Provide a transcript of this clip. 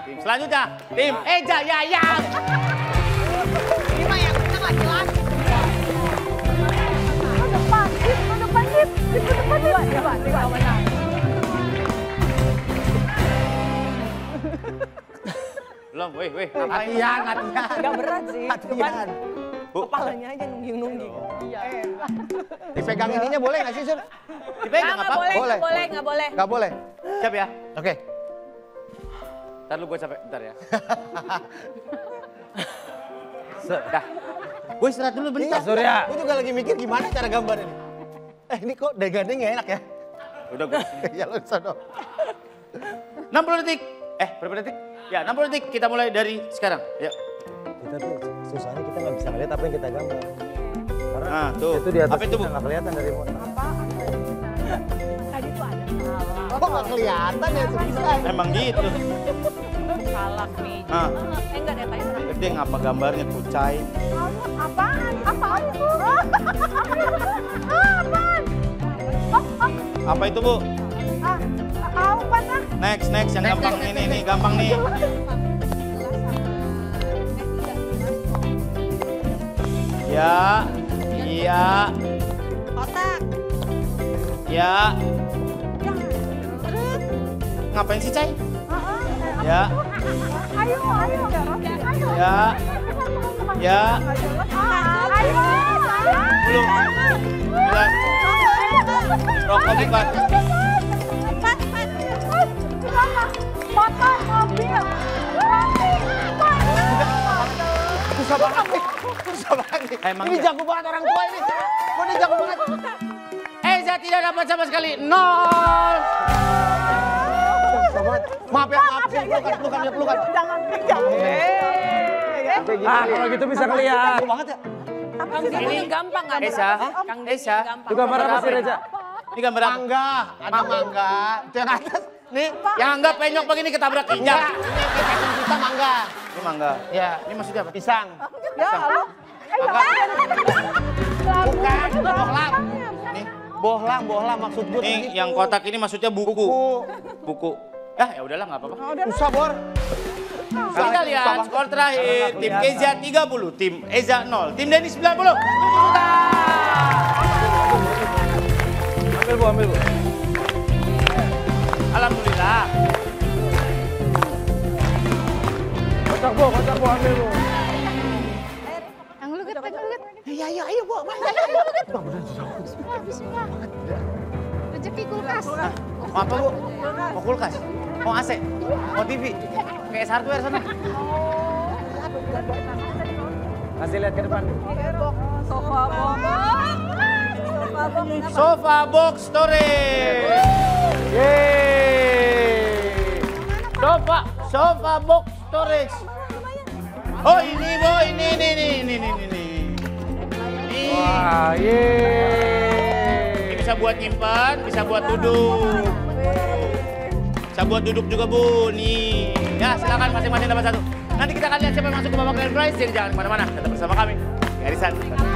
Tim selanjutnya, tim Eja Yayang. Ini mah yang kita nggak jelas. Depan, Coba. Belum, weh. Latihan. Nggak berat sih. Latihan. Bu, Kepalanya aja nungging-nungging. Iya. Dipegang ininya boleh nggak sih, Sur? dipegang Nggak apa? boleh, Boleh. nggak boleh, nggak boleh. Nggak boleh. Siap ya? Oke. Ntar lu gue capek, bentar ya. Dah. Gue istirahat dulu bentar. Surya. Gue juga lagi mikir gimana cara gambar ini. Ini kok degane nggak enak ya? Udah gue. Ya lu sono. 60 detik. Berapa detik? Ya 60 detik, kita mulai dari sekarang. Yuk. Kita tuh susahnya kita nggak bisa ngeliat apa yang kita gambar. Karena Nah, tuh. itu di atas Apa itu, Bu? kita nggak kelihatan dari mana. Tadi tuh ada salah. Kok nggak kelihatan ya susah. Emang gitu. Salak nih. Nah, Enggak deh, tadi pernah. gede ngapa gambarnya kucai. Apaan itu? Apa itu, Bu? Apaan ah? Next, yang gampang ini gampang nih. Ya, iya, Kotak. ya. Ngapain sih, Cai? Ya, Ayo. ya, ya. Ayo. Belum. Bilang, rokok bukan. Motor, mobil. Susah banget nih. Emang Ini ya? jago banget orang tua ini. Kok dia jago banget? Eza tidak dapat sama sekali. 0. Susah banget. Maaf ya. Pelukan. Jangan. Kalau gitu bisa ngeliat. Jago banget ya. Kang Dini yang gampang nggak ada. Esa, Kang Dini Esa. yang gampang. Itu gambar apa sih, Reja? Ini gambar apa? Mangga, ada mangga. Itu yang atas. Nih, Yang enggak penyok begini ketabrak injak. enggak. Ini pakai kita mangga. Ini mangga. Ya, Ini maksudnya apa? pisang. Ya, halo. Bukan, bohlam. Nih, bohlam maksud gue. Ini yang kotak ini maksudnya buku. Buku. Ya udahlah nggak apa-apa. Susah, Bor. Kita lihat skor terakhir. Tim Eza 30, tim Eza 0, tim Denny 90. Ambil bu. Alhamdulillah. Kocak bu, ambil bu. Yang lu get. Ayo, Bu. Bismillah. Rezeki kulkas. Mau apa, Bu? Mau kulkas? Mau AC? Mau TV? Kayak hardware sana. Kasih lihat ke depan. Sofa box storage. Yeay. Sofa box storage. Oh ini, Bu, ini. Wah, Ini bisa buat nyimpan, bisa buat duduk. Bisa buat duduk juga, Bu. Nih. Ya, silakan masing-masing dapat satu. Nanti kita akan lihat siapa yang masuk ke babak grand prize. Jadi jangan kemana-mana. Tetap bersama kami. Di Arisan.